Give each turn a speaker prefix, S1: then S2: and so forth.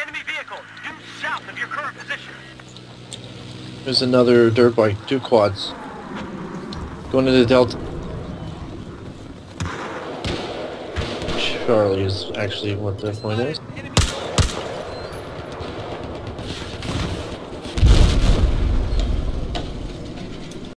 S1: enemy vehicle due south of your current position.
S2: There's another dirt bike, 2 quads. Going to the Delta. Charlie is actually what the point is.